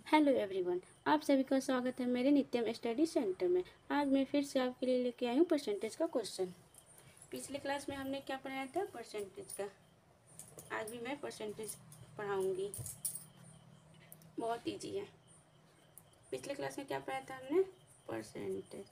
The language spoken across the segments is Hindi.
हेलो एवरीवन, आप सभी का स्वागत है मेरे नित्यम स्टडी सेंटर में। आज मैं फिर से आपके लिए लेके आई हूँ परसेंटेज का क्वेश्चन। पिछले क्लास में हमने क्या पढ़ाया था? परसेंटेज का। आज भी मैं परसेंटेज पढ़ाऊँगी। बहुत इजी है। पिछले क्लास में क्या पढ़ाया था हमने? परसेंटेज।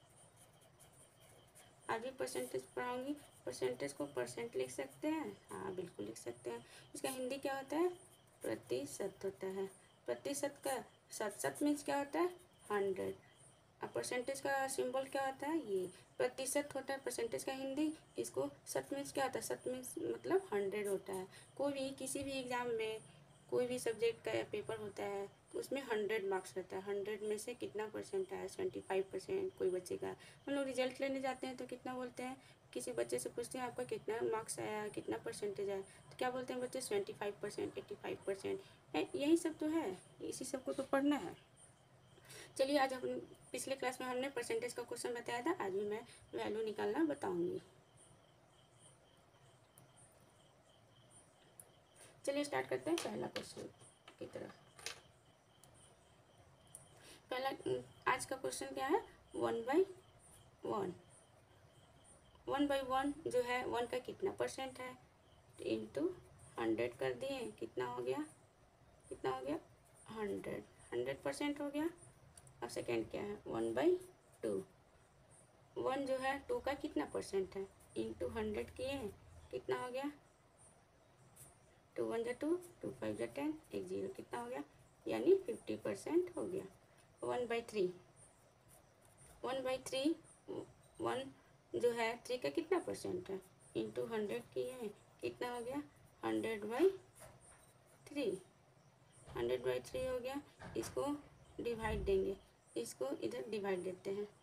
आज भी परसेंटेज पढ़ाऊँगी। परसेंटेज को परसेंट लिख सकते हैं? हाँ, बिल्कुल लिख सकते हैं। इसका हिंदी क्या होता है? प्रतिशत होता है। प्रतिशत का शत मीन्स क्या होता है? 100। अब परसेंटेज का सिंबल क्या होता है? ये प्रतिशत होता है परसेंटेज का हिंदी। इसको शत मीन्स क्या होता है? शत मीन्स मतलब 100 होता है। कोई भी किसी भी एग्ज़ाम में कोई भी सब्जेक्ट का पेपर होता है तो उसमें 100 मार्क्स रहता है। 100 में से कितना परसेंट आया? 25%। कोई बच्चे का हम लोग रिजल्ट लेने जाते हैं तो कितना बोलते हैं? किसी बच्चे से पूछते हैं आपका कितना मार्क्स आया, कितना परसेंटेज आया, तो क्या बोलते हैं बच्चे? 25%, 85%। यही सब तो है, इसी सब को तो पढ़ना है। चलिए, आज हम पिछले क्लास में हमने परसेंटेज का क्वेश्चन बताया था, आज भी मैं वैल्यू निकालना बताऊंगी। चलिए स्टार्ट करते हैं पहला क्वेश्चन की तरह। पहला आज का क्वेश्चन क्या है? 1/1। 1/1 जो है 1 का कितना परसेंट है? इंटू 100 कर दिए, कितना हो गया? कितना हो गया? 100। 100% हो गया। अब सेकेंड क्या है? 1/2। 1 जो है 2 का कितना परसेंट है? इंटू 100 किए, कितना हो गया? 2 1 जा 2, 2 5 जा 10, एक जीरो, कितना हो गया? यानी 50% हो गया। 1/3। 1/3 1 जो है 3 का कितना परसेंट है? इंटू 100 किए हैं, कितना हो गया? 100/3। 100/3 हो गया। इसको डिवाइड देंगे, इसको इधर डिवाइड देते हैं,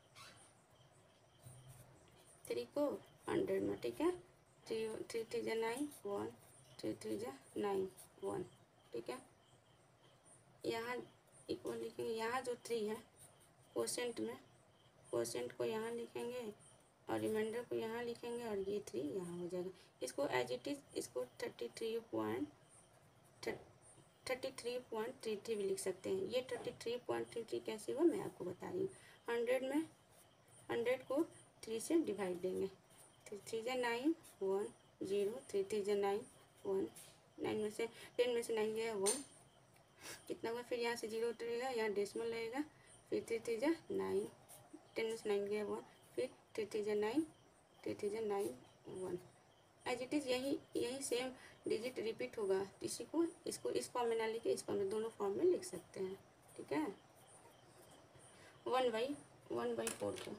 3 को 100 में, ठीक है। 3 3 जा 9, 1, 3 जा 9, 1, ठीक है। यहाँ इक्वल लिखेंगे, यहाँ जो 3 है क्वोशेंट में, क्वोशेंट को यहाँ लिखेंगे और रिमाइंडर को यहाँ लिखेंगे और ये 3 यहाँ हो जाएगा। इसको एज इट इज़ इसको 33.33 भी लिख सकते हैं। ये 33.33 कैसे हुआ मैं आपको बता रही हूँ। 100 में 100 को 3 से डिवाइड देंगे, 3 3 जा 9, 1 0, 3 3 जा 9, 1, 9 में से 10 में से 9 गया 1, कितना हुआ? फिर यहाँ से 0 उतरेगा, यहाँ डेसिमल लगेगा, फिर 3 3 जा 9, 10 में से 9 गया 1, फिर 3 3 जा 9, 3 3 जा 9, 1। एज इट इज़ यही सेम डिजिट रिपीट होगा। इसी को इसको इस फॉर्म में ना लिखे, इस फॉर्म में, दोनों फॉर्म में लिख सकते हैं, ठीक है। 1/4 को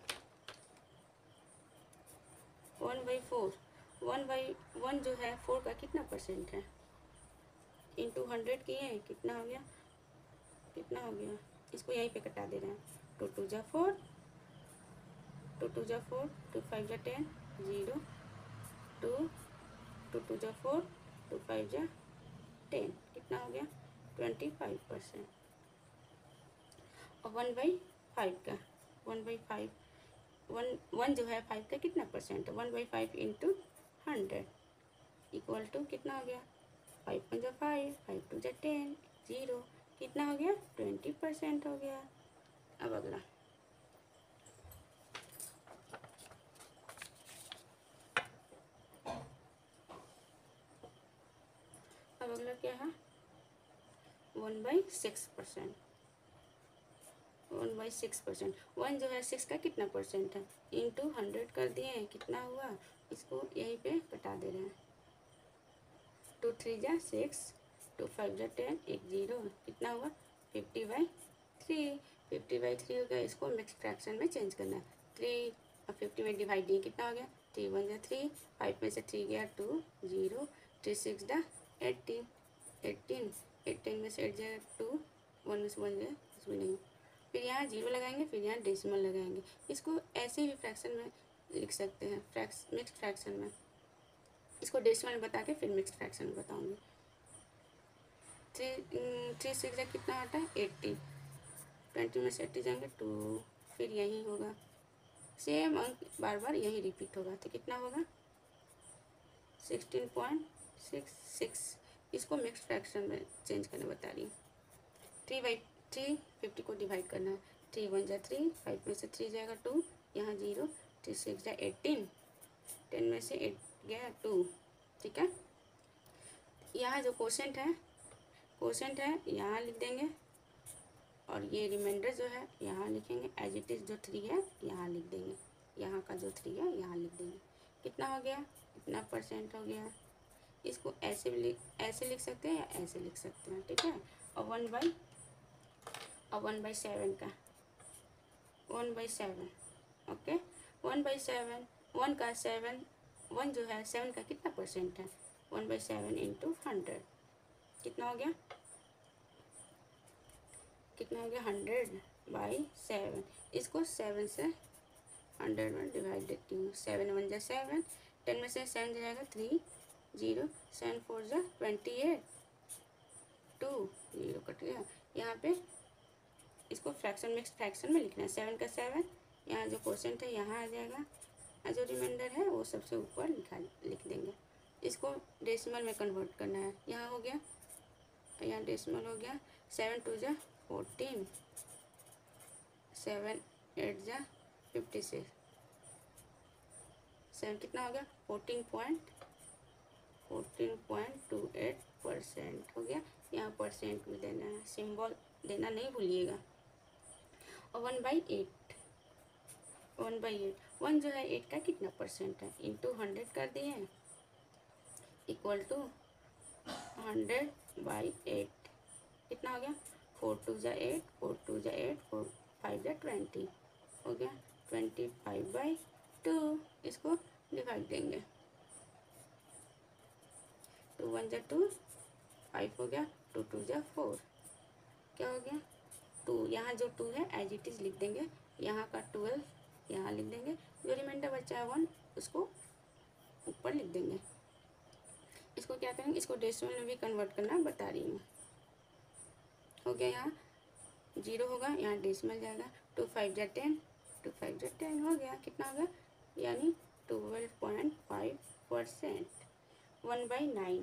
1/4, 1/1 जो है 4 का कितना परसेंट है? इंटू 100 किए, कितना हो गया? कितना हो गया? इसको यहीं पे कटा दे रहे हैं। 2 2 जा 4, 2 2 जा 4, 2 5 जा 10, 0, 2 2 2 जा 4, 2 5 जा 10, कितना हो गया? 25%। और 1/5 का 1/5 1 जो है 5 का कितना परसेंट है? 1/5 इंटू 100 इक्वल टू कितना हो गया? 5 1 जा 5, 5 2 जा 10, 0, कितना हो गया? 20% हो गया। अब अगला क्या है? 1/6%। 1/6%। 1 जो है 6 का कितना परसेंट है? इंटू 100 कर दिए हैं, कितना हुआ? इसको यहीं पे कटा दे रहे हैं। 2 3 जा 6, 2 5 जा 10, एक जीरो, कितना हुआ? 50/3। 50/3 हो गया। इसको मिक्स फ्रैक्शन में चेंज करना है। 3 और 50 में डिवाइड दिए, कितना हो गया? 3 1 जा 3, 5 में से 3 गया 2, 0, 3 6 जा 18, 18, 18 में से 8 जाएगा 2, 1 में से 1 गया, इसमें नहीं। फिर यहाँ 0 लगाएंगे, फिर यहाँ डेसिमल लगाएंगे। इसको ऐसे भी फ्रैक्शन में लिख सकते हैं, मिक्स फ्रैक्शन में। इसको डेसिमल में बता के फिर मिक्स फ्रैक्शन में बताऊँगी। 3 6 जा कितना आता है? 80, 20 में से 80 जाएंगे 2, फिर यही होगा। सेम अंक बार बार यही रिपीट होगा, तो कितना होगा? 16.66। इसको मिक्स फ्रैक्शन में चेंज करने बता रही हूँ। 3 50 को डिवाइड करना है। 3 1 जा 3, 5 में से 3 जाएगा 2, यहाँ 0, 3 6 जा 18, 10 में से 8 गया 2। ठीक है, यहाँ जो क्वोशेंट है यहाँ लिख देंगे, और ये रिमाइंडर जो है यहाँ लिखेंगे। एज इट इज़ जो 3 है यहाँ लिख देंगे, यहाँ का जो 3 है यहाँ लिख देंगे। कितना हो गया, कितना परसेंट हो गया। इसको ऐसे लिख सकते हैं या ऐसे लिख सकते हैं। ठीक है, और 1/7 का 1/7, ओके 1/7, 1 का 7, 1 जो है 7 का कितना परसेंट है, 1/7 इंटू 100 कितना हो गया, 100/7। इसको 7 से 100 में डिवाइड देती हूँ। 7 1 जा 7, 10 में से 7 जाएगा 3, 0, 7 4 जा 28, 2 0 कट गया। यहाँ पे इसको फ्रैक्शन मिक्स फ्रैक्शन में लिखना है। 7 का 7, यहाँ जो क्वोशेंट है यहाँ आ जाएगा, और जो रिमाइंडर है वो सबसे ऊपर लिख देंगे। इसको डेसिमल में कन्वर्ट करना है। यहाँ हो गया, यहाँ डेसिमल हो गया। 7 2 जा 14, 7 8 जा 56, 7 कितना हो गया, 14.28% हो गया। यहाँ परसेंट में देना है, सिंबल देना नहीं भूलिएगा। और 1/8, 1 जो है 8 का कितना परसेंट है, इंटू 100 कर दिए, इक्वल टू 100/8 कितना हो गया, 4 2 जा 8, 4 2 जा 8, 4 5 जा 20 हो गया, 25/2। इसको डिवाइड देंगे, 2 1 जा 2, 5 हो गया, 2 2 जा 4 क्या हो गया 2। यहाँ जो 2 है एज इट इज़ लिख देंगे, यहाँ का 12 यहाँ लिख देंगे, जो रिमाइंडर बचा है 1 उसको ऊपर लिख देंगे। इसको क्या करेंगे, इसको डेसिमल में भी कन्वर्ट करना बता रही हूँ। हो गया, यहाँ 0 होगा, यहाँ डेसिमल जाएगा, 2 5 जा 10, 2 5 जा 10 हो गया। कितना हो गया, यानी 12.5%। 1/9,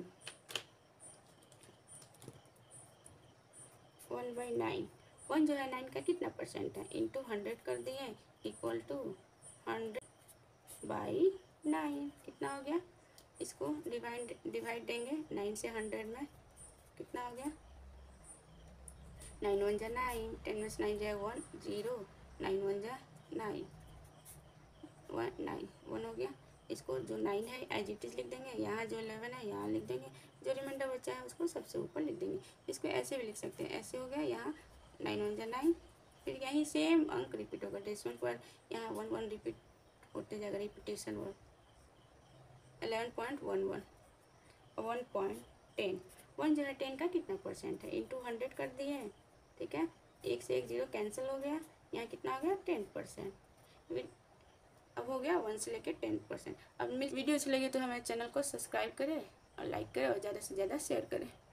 1 जो है 9 का कितना परसेंट है, इंटू 100 कर दिए, इक्वल टू 100/9 कितना हो गया। इसको डिवाइड देंगे 9 से 100 में, कितना हो गया, 9 1 जा 9, 10 में से 9 जाए 1 0, 9 1 जा 9, 1 हो गया। इसको जो 9 है एज इट इज़ लिख देंगे, यहाँ जो 11 है यहाँ लिख देंगे, जो रिमाइंडर बचा है उसको सबसे ऊपर लिख देंगे। इसको ऐसे भी लिख सकते हैं, ऐसे हो गया, यहाँ 9 1 जा 9, फिर यहीं सेम अंक रिपीट होगा, डेसिमल पर यहाँ 1 1 रिपीट होते जाएगा, रिपीटेशन वर्ड। 11.11 और 1.10, 1 जो है 10 का कितना परसेंट है, इंटू 100 कर दिए। ठीक है, 1 से 1 0 कैंसिल हो गया, यहाँ कितना हो गया 10%। अब हो गया 1 से लेकर 10%। अब वीडियो अच्छी लगी तो हमारे चैनल को सब्सक्राइब करें और लाइक करें और ज़्यादा से ज़्यादा शेयर करें।